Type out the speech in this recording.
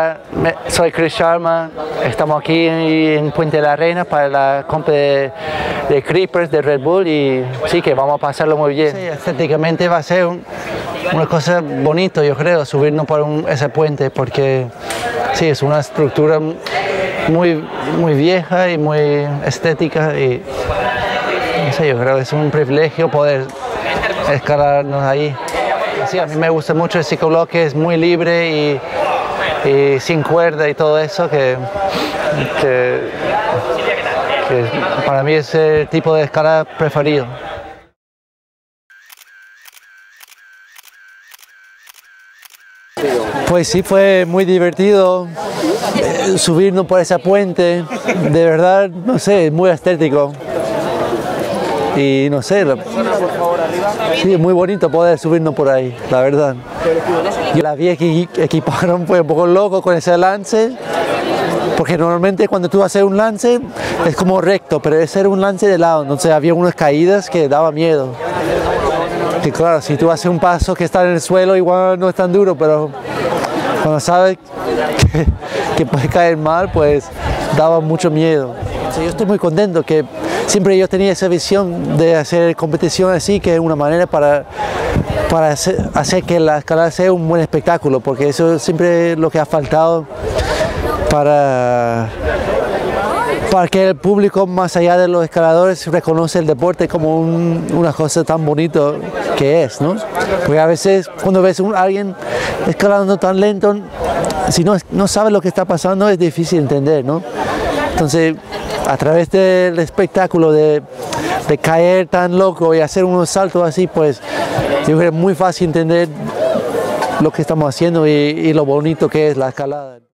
Hola, soy Chris Sharma, estamos aquí en Puente de la Reina para la compra de Creepers de Red Bull y sí que vamos a pasarlo muy bien. Sí, estéticamente va a ser una cosa bonita, yo creo, subirnos por ese puente porque sí, es una estructura muy vieja y muy estética y no sé, yo creo que es un privilegio poder escalarnos ahí. Sí, a mí me gusta mucho el ciclobloque, es muy libre y sin cuerda y todo eso, que para mí es el tipo de escalada preferido. Pues sí, fue muy divertido subirnos por ese puente, de verdad, no sé, muy estético. Y no sé, sí, es muy bonito poder subirnos por ahí, la verdad. Yo la vi que equiparon pues un poco loco con ese lance, porque normalmente cuando tú haces un lance es como recto, pero ese era un lance de lado, entonces había unas caídas que daba miedo. Y claro, si tú haces un paso que está en el suelo igual no es tan duro, pero cuando sabes que puede caer mal, pues daba mucho miedo. Yo estoy muy contento que siempre yo tenía esa visión de hacer competición así, que es una manera para hacer que la escalada sea un buen espectáculo, porque eso es siempre lo que ha faltado para que el público, más allá de los escaladores, reconoce el deporte como una cosa tan bonita que es, ¿no? Porque a veces cuando ves a alguien escalando tan lento, si no sabe lo que está pasando es difícil entender, ¿no? Entonces, a través del espectáculo de caer tan loco y hacer unos saltos así, pues yo creo que es muy fácil entender lo que estamos haciendo y lo bonito que es la escalada.